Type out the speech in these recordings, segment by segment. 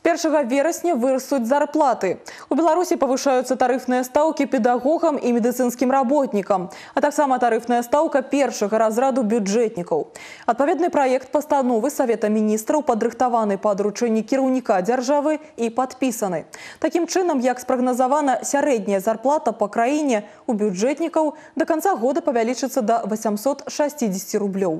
С 1 вересня вырастут зарплаты. У Беларуси повышаются тарифные ставки педагогам и медицинским работникам, а так само тарифная ставка первого разряду бюджетников. Отповедный проект постановы Совета министров подрыхтованы по доручению кіраўніка державы и подписаны. Таким чином, как спрогнозована, средняя зарплата по краине у бюджетников до конца года повялічится до 860 рублей.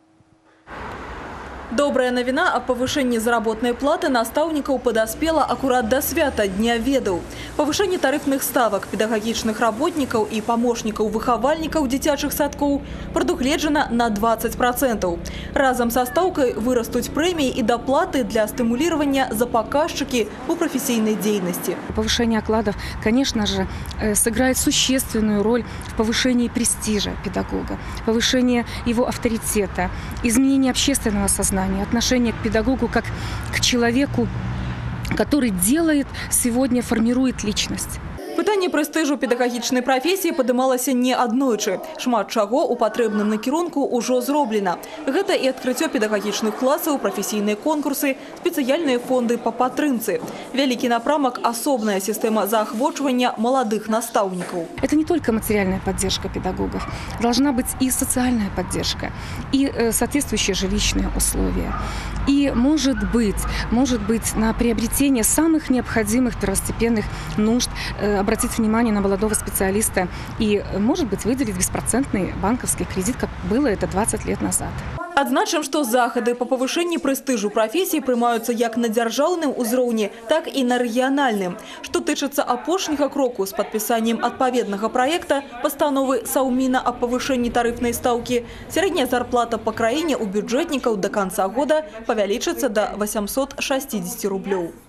Добрая новина о повышении заработной платы наставников подоспела аккурат до свята Дня ведаў. Повышение тарифных ставок педагогичных работников и помощников выховальников детячих садков прадугледжана на 20%. Разом со ставкой вырастут премии и доплаты для стимулирования за показчики у профессийной деятельности. Повышение окладов, конечно же, сыграет существенную роль в повышении престижа педагога, повышении его авторитета, изменении общественного сознания, отношение к педагогу как к человеку, который делает сегодня, формирует личность. Пытанне прэстыжу педагагічнай прафесіі падымалася не аднойчы. Шмат чаго ў патрэбным накірунку ўжо зроблена. Гэта і адкрыццё педагагічных класаў, прафесійныя конкурсы, спецыяльныя фонды па падтрымцы. Вялікі напрамак – асобная сістэма заахвочвання маладых настаўнікаў. Это не только материальная поддержка педагогов. Должна быть и социальная поддержка, и соответствующие жилищные условия. И может быть, на приобретение самых необходимых первостепенных нужд обратить внимание на молодого специалиста и, может быть, выделить беспроцентный банковский кредит, как было это 20 лет назад. Адзначым, што захады па павышэнні прэстыжу прафесіі прымаюцца як на дзяржаўным узроўні, так і на рэгіянальным. Што тычыцца апошняга кроку з падпісаннем адпаведнага праекта пастановы Саўміна о павышэнні тарыфнай стаўкі, сярэдняя зарплата па краіне у бюджэтнікаў до конца года павялічыцца до 860 рублёў.